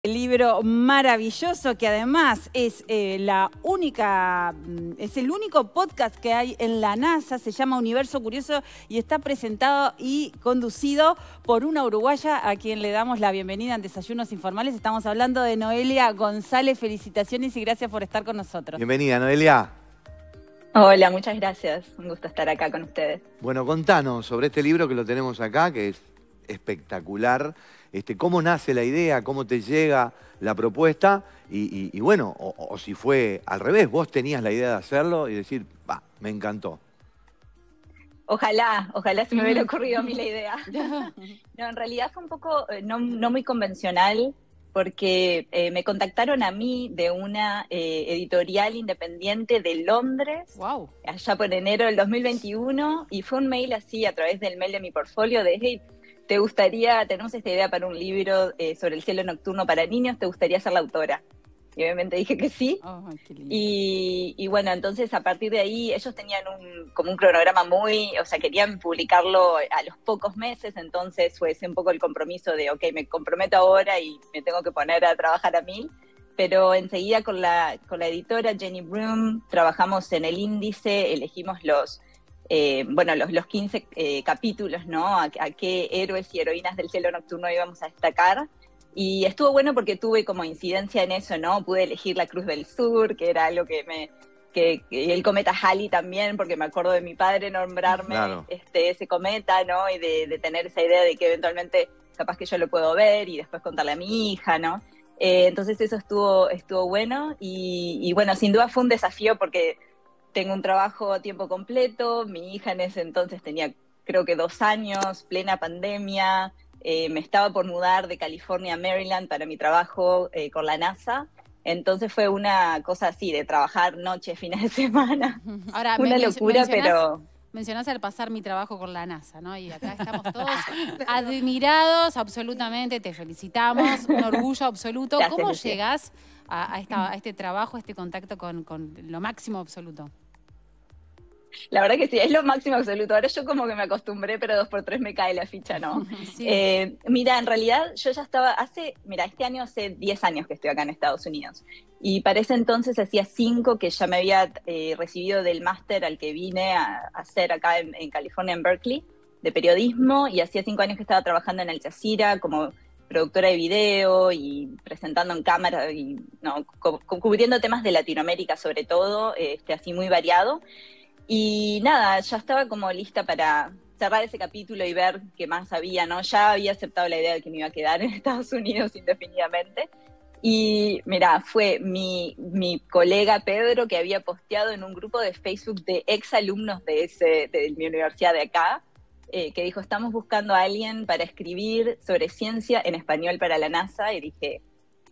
El libro maravilloso que además es es el único podcast que hay en la NASA, se llama Universo Curioso y está presentado y conducido por una uruguaya a quien le damos la bienvenida en Desayunos Informales. Estamos hablando de Noelia González. Felicitaciones y gracias por estar con nosotros. Bienvenida, Noelia. Hola, muchas gracias. Un gusto estar acá con ustedes. Bueno, contanos sobre este libro que lo tenemos acá, que es espectacular. ¿Cómo nace la idea? ¿Cómo te llega la propuesta? Y bueno, o si fue al revés, vos tenías la idea de hacerlo y decir, va, me encantó. Ojalá se me hubiera ocurrido a mí la idea. No, en realidad fue un poco no muy convencional, porque me contactaron a mí de una editorial independiente de Londres, Wow. allá por enero del 2021, y fue un mail así a través del mail de mi portfolio de, hey, tenemos esta idea para un libro sobre el cielo nocturno para niños, ¿te gustaría ser la autora? Y obviamente dije que sí. Oh, qué lindo. Y bueno, entonces a partir de ahí ellos tenían como un cronograma querían publicarlo a los pocos meses, entonces fue ese un poco el compromiso de, ok, me comprometo ahora y me tengo que poner a trabajar a 1000. Pero enseguida con la editora Jenny Broom trabajamos en el índice, elegimos los 15 capítulos, ¿no? A qué héroes y heroínas del cielo nocturno íbamos a destacar. Y estuvo bueno porque tuve como incidencia en eso, ¿no? Pude elegir la Cruz del Sur, que era algo que el cometa Halley también, porque me acuerdo de mi padre nombrarme Claro. ese cometa, ¿no? Y de tener esa idea de que eventualmente capaz que yo lo puedo ver y después contarle a mi hija, ¿no? Entonces eso estuvo bueno y bueno, sin duda fue un desafío porque tengo un trabajo a tiempo completo, mi hija en ese entonces tenía creo que 2 años, plena pandemia, me estaba por mudar de California a Maryland para mi trabajo con la NASA, entonces fue una cosa así, de trabajar noche, fines de semana, Ahora, una locura, pero... Mencionás al pasar mi trabajo con la NASA, ¿no? Y acá estamos todos admirados absolutamente, te felicitamos, un orgullo absoluto. Gracias, ¿Cómo Lucía. llegás a este trabajo, a este contacto con lo máximo absoluto? La verdad que sí, es lo máximo absoluto. Ahora yo como que me acostumbré, pero 2x3 me cae la ficha, ¿no? Sí. Mira, en realidad yo ya estaba este año hace 10 años que estoy acá en Estados Unidos. Y para ese entonces hacía 5 que ya me había recibido del máster al que vine a hacer acá en California, en Berkeley, de periodismo. Y hacía 5 años que estaba trabajando en Al Jazeera como productora de video y presentando en cámara y no, cubriendo temas de Latinoamérica sobre todo, así muy variado. Y nada, ya estaba como lista para cerrar ese capítulo y ver qué más había, ¿no? Ya había aceptado la idea de que me iba a quedar en Estados Unidos indefinidamente. Y mira, fue mi colega Pedro que había posteado en un grupo de Facebook de exalumnos de mi universidad de acá, que dijo, estamos buscando a alguien para escribir sobre ciencia en español para la NASA. Y dije,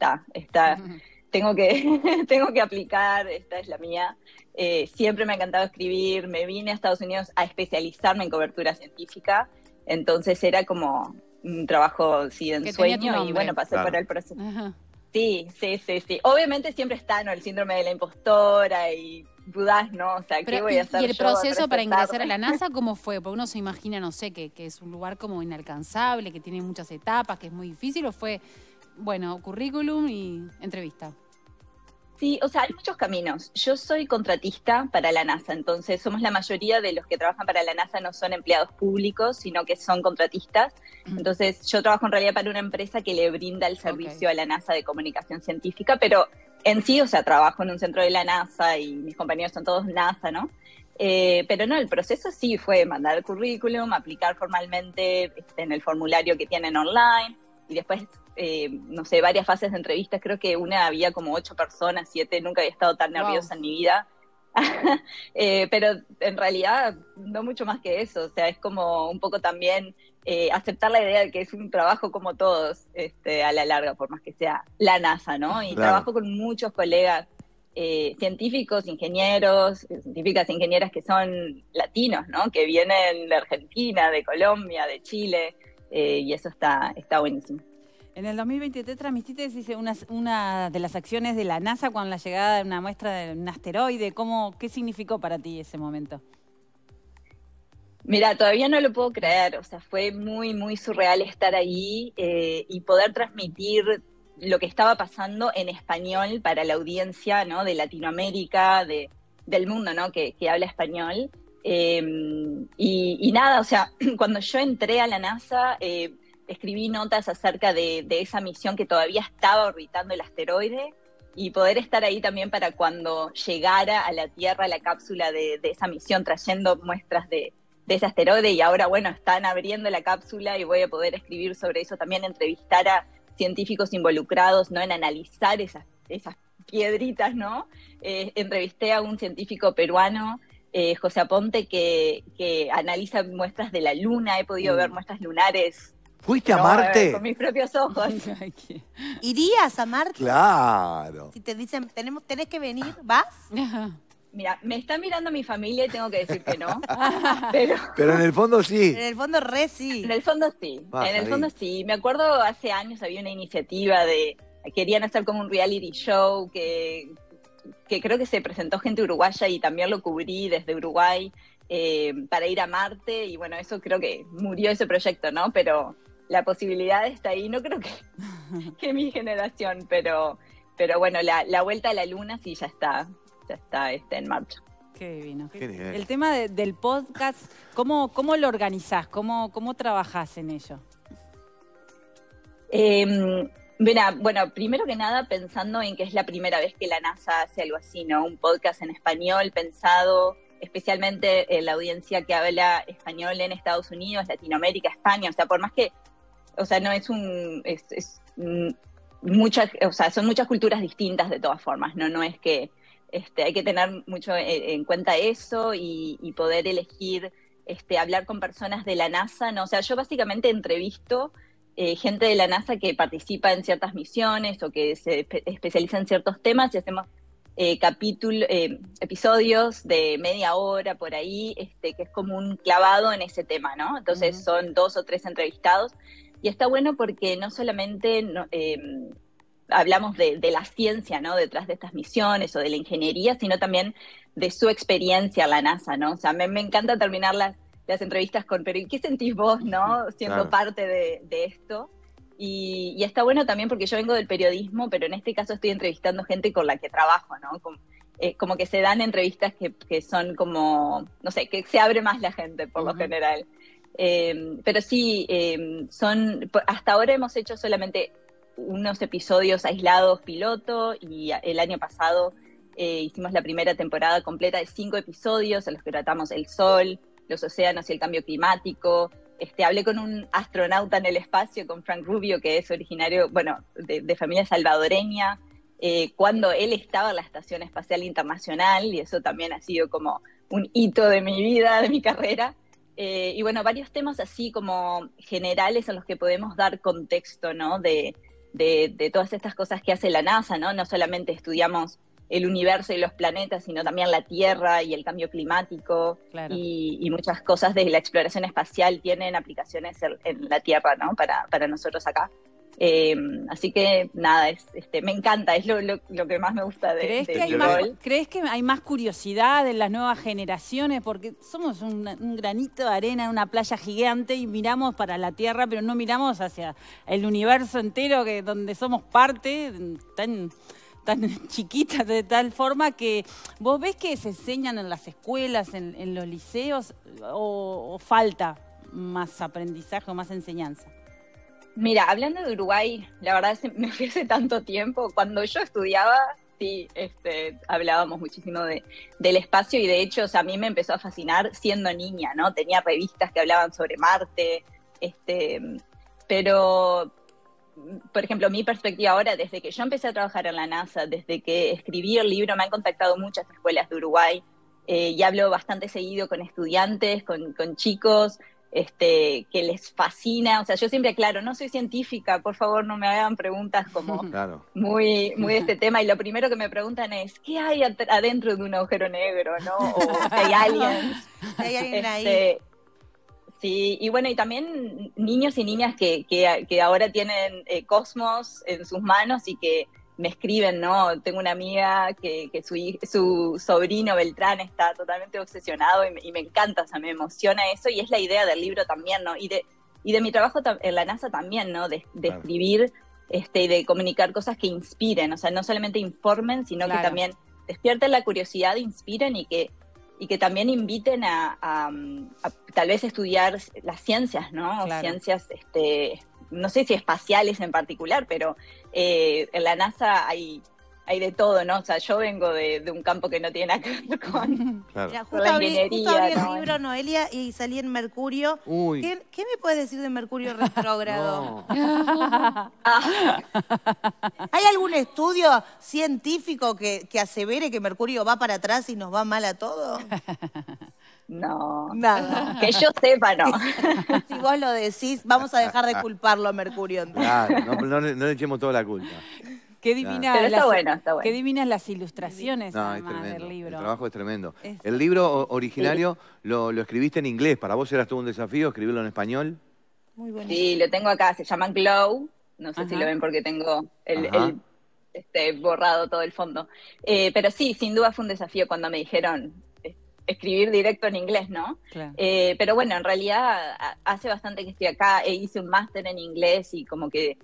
tengo que aplicar, esta es la mía. Siempre me ha encantado escribir, me vine a Estados Unidos a especializarme en cobertura científica, entonces era como un trabajo, sí, de Que tenía ensueño, tu nombre. y bueno, pasé Claro. por el proceso. Ajá. Sí. Obviamente siempre está, ¿no? El síndrome de la impostora y dudas, ¿no? O sea, ¿qué Pero, voy a hacer ¿y el yo proceso para ingresar a la presentarme? NASA cómo fue? Porque uno se imagina, no sé, que es un lugar como inalcanzable, que tiene muchas etapas, que es muy difícil, ¿o fue, bueno, currículum y entrevista? Sí, o sea, hay muchos caminos. Yo soy contratista para la NASA, entonces somos la mayoría de los que trabajan para la NASA no son empleados públicos, sino que son contratistas. Entonces yo trabajo en realidad para una empresa que le brinda el servicio a la NASA de comunicación científica, pero en sí, o sea, trabajo en un centro de la NASA y mis compañeros son todos NASA, ¿no? Pero no, el proceso sí fue mandar el currículum, aplicar formalmente en el formulario que tienen online, y después, no sé, varias fases de entrevistas. Creo que una había como 8 personas, 7, nunca había estado tan nerviosa en mi vida. Pero en realidad no mucho más que eso, o sea, es como un poco también aceptar la idea de que es un trabajo como todos, a la larga, por más que sea la NASA, ¿no? Y Claro. trabajo con muchos colegas científicos, ingenieros, científicas e ingenieras que son latinos, ¿no? Que vienen de Argentina, de Colombia, de Chile, y eso está buenísimo. En el 2023 transmitiste, dice, una de las acciones de la NASA con la llegada de una muestra de un asteroide. ¿Qué significó para ti ese momento? Mira, todavía no lo puedo creer, o sea, fue muy, muy surreal estar ahí y poder transmitir lo que estaba pasando en español para la audiencia, ¿no? De Latinoamérica, del mundo, ¿no? Que habla español. Y nada, o sea, cuando yo entré a la NASA, escribí notas acerca de esa misión que todavía estaba orbitando el asteroide, y poder estar ahí también para cuando llegara a la Tierra la cápsula de esa misión, trayendo muestras de ese asteroide. Y ahora, bueno, están abriendo la cápsula y voy a poder escribir sobre eso también, entrevistar a científicos involucrados, ¿no? En analizar esas piedritas, ¿no? Entrevisté a un científico peruano, José Aponte, que analiza muestras de la Luna. He podido ver muestras lunares. ¿Fuiste a Marte? Con mis propios ojos. ¿Irías a Marte? Claro. Si te dicen, tenés que venir, ¿vas? Mira, me está mirando mi familia y tengo que decir que no. Pero en el fondo sí. En el fondo sí. En el fondo sí. En el fondo sí. Me acuerdo hace años había una iniciativa querían hacer como un reality show que creo que se presentó gente uruguaya y también lo cubrí desde Uruguay para ir a Marte. Y bueno, eso creo que murió ese proyecto, ¿no? Pero la posibilidad está ahí. No creo que mi generación, pero bueno, la vuelta a la Luna sí ya está en marcha. Qué divino. Qué nivel. El tema del podcast, ¿cómo lo organizás? ¿Cómo trabajás en ello? Mira, bueno, primero que nada pensando en que es la primera vez que la NASA hace algo así, ¿no? Un podcast en español pensado especialmente en la audiencia que habla español en Estados Unidos, Latinoamérica, España. O sea, por más que, o sea, no es muchas, o sea, son muchas culturas distintas de todas formas, ¿no? No es que hay que tener mucho en cuenta eso y poder elegir hablar con personas de la NASA, ¿no? O sea, yo básicamente entrevisto gente de la NASA que participa en ciertas misiones o que se especializa en ciertos temas, y hacemos episodios de media hora por ahí, que es como un clavado en ese tema, ¿no? Entonces son 2 o 3 entrevistados, y está bueno porque no solamente hablamos de la ciencia, ¿no? Detrás de estas misiones o de la ingeniería, sino también de su experiencia en la NASA, ¿no? O sea, me encanta terminar las entrevistas con, pero ¿y qué sentís vos, no? Siendo parte de esto. Y está bueno también porque yo vengo del periodismo, pero en este caso estoy entrevistando gente con la que trabajo, ¿no? Como que se dan entrevistas que son como, no sé, que se abre más la gente por lo general. Pero sí, hasta ahora hemos hecho solamente unos episodios aislados piloto, y el año pasado hicimos la primera temporada completa de 5 episodios en los que tratamos el sol, los océanos y el cambio climático. Hablé con un astronauta en el espacio, con Frank Rubio, que es originario, bueno, de familia salvadoreña, cuando él estaba en la Estación Espacial Internacional, y eso también ha sido como un hito de mi vida, de mi carrera. Y bueno, varios temas así como generales en los que podemos dar contexto, ¿no? De todas estas cosas que hace la NASA, ¿no? No solamente estudiamos el universo y los planetas, sino también la Tierra y el cambio climático. Claro. Y muchas cosas de la exploración espacial tienen aplicaciones en la Tierra, ¿no? Para nosotros acá. Así que nada, me encanta, es lo que más me gusta de ¿Crees que hay más curiosidad en las nuevas generaciones? Porque somos un granito de arena en una playa gigante y miramos para la Tierra, pero no miramos hacia el universo entero, donde somos parte, tan chiquitas, de tal forma que vos ves que se enseñan en las escuelas, en los liceos, o falta más aprendizaje o más enseñanza. Mira, hablando de Uruguay, la verdad me fui hace tanto tiempo. Cuando yo estudiaba, sí, hablábamos muchísimo del espacio, y de hecho, o sea, a mí me empezó a fascinar siendo niña, ¿no? Tenía revistas que hablaban sobre Marte, pero, por ejemplo, mi perspectiva ahora, desde que yo empecé a trabajar en la NASA, desde que escribí el libro, me han contactado muchas escuelas de Uruguay, y hablo bastante seguido con estudiantes, con chicos, que les fascina. O sea, yo siempre aclaro, no soy científica, por favor no me hagan preguntas como muy de este tema, y lo primero que me preguntan es ¿qué hay adentro de un agujero negro, no? O si hay aliens. ¿Hay alguien ahí? Sí, y bueno, y también niños y niñas que ahora tienen Cosmos en sus manos y que me escriben, ¿no? Tengo una amiga que su sobrino Beltrán está totalmente obsesionado, y me encanta, o sea, me emociona eso, y es la idea del libro también, ¿no? Y de mi trabajo en la NASA también, ¿no? De escribir y de comunicar cosas que inspiren, o sea, no solamente informen, sino que también despierten la curiosidad, inspiren y que también inviten a tal vez estudiar las ciencias, ¿no? Claro. Ciencias, no sé si espaciales en particular, pero en la NASA hay de todo, ¿no? O sea, yo vengo de un campo que no tiene nada que ver con, Claro. Mira, con la justo ingeniería, abrí el ¿no? libro, Noelia, y salí en Mercurio. Uy. ¿Qué me puedes decir de Mercurio retrógrado? No. ¿Hay algún estudio científico que asevere que Mercurio va para atrás y nos va mal a todos? No. Nada. Que yo sepa, no. Si vos lo decís, vamos a dejar de culparlo a Mercurio. Entonces. Claro, no le echemos toda la culpa. Qué divina Pero está bueno, está bueno. Qué divinas las ilustraciones No, es además tremendo. del libro. El trabajo es tremendo. Es- El libro originario lo escribiste en inglés. ¿Para vos era todo un desafío escribirlo en español? Muy bonito. Sí, lo tengo acá, se llama Glow. No sé si Ajá. lo ven porque tengo Ajá. borrado todo el fondo. Pero sí, sin duda fue un desafío cuando me dijeron escribir directo en inglés, ¿no? Claro. Pero bueno, en realidad hace bastante que estoy acá, hice un máster en inglés y como que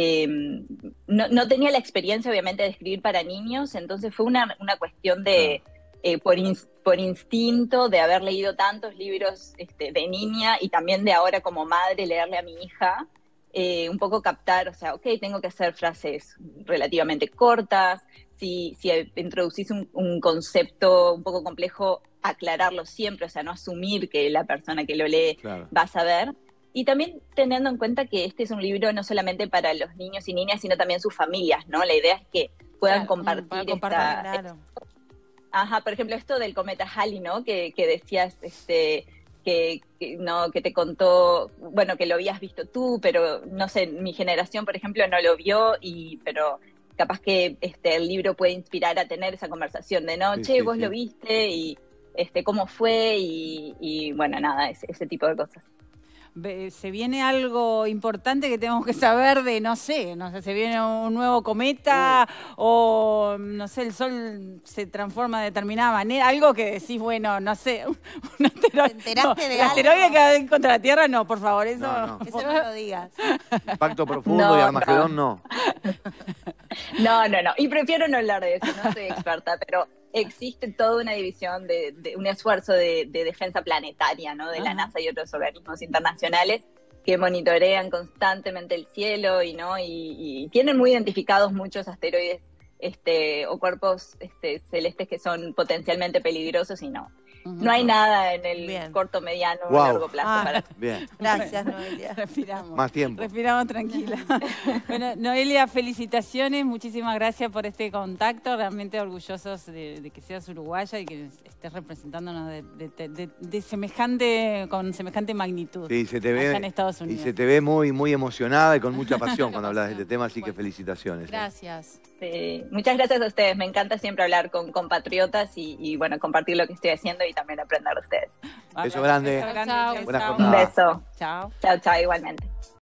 no tenía la experiencia obviamente de escribir para niños, entonces fue una cuestión de, por instinto, de haber leído tantos libros de niña y también de ahora como madre leerle a mi hija, un poco captar, o sea, ok, tengo que hacer frases relativamente cortas, si introducís un concepto un poco complejo, aclararlo siempre, o sea, no asumir que la persona que lo lee va a saber. Y también teniendo en cuenta que este es un libro no solamente para los niños y niñas, sino también sus familias, ¿no? La idea es que puedan compartir Claro. Ajá, por ejemplo, esto del cometa Halley, ¿no? Que decías, que te contó, bueno, que lo habías visto tú, pero no sé, mi generación, por ejemplo, no lo vio, pero capaz que el libro puede inspirar a tener esa conversación de noche, vos lo viste y cómo fue y bueno, nada, ese tipo de cosas. Se viene algo importante que tenemos que saber de, no sé, se viene un nuevo cometa o, no sé, el sol se transforma de determinada manera, algo que decís, bueno, no sé, un asteroide. ¿Te enteraste de el algo? asteroide que va contra la Tierra, no, por favor, eso No. Eso no lo digas. Impacto profundo y Armagedón no. No. Y prefiero no hablar de eso, no soy experta, pero existe toda una división de un esfuerzo de defensa planetaria, ¿no? De la NASA y otros organismos internacionales que monitorean constantemente el cielo y tienen muy identificados muchos asteroides o cuerpos celestes que son potencialmente peligrosos y no hay nada en el corto, mediano o largo plazo para... Bien. Gracias, Noelia. Respiramos. Más tiempo. Respiramos tranquila. Bueno, Noelia, felicitaciones, muchísimas gracias por este contacto, realmente orgullosos de que seas uruguaya y que estés representándonos con semejante magnitud. Sí, se te ve, allá en Estados Unidos. y se te ve muy, muy emocionada y con mucha pasión cuando hablas de este tema, así que felicitaciones. Gracias. Sí, muchas gracias a ustedes, me encanta siempre hablar con compatriotas y bueno, compartir lo que estoy haciendo y también aprender de ustedes. Beso grande. Beso grande. Chao. Buena Chao. jornada. Un beso. Chao. Chao, igualmente.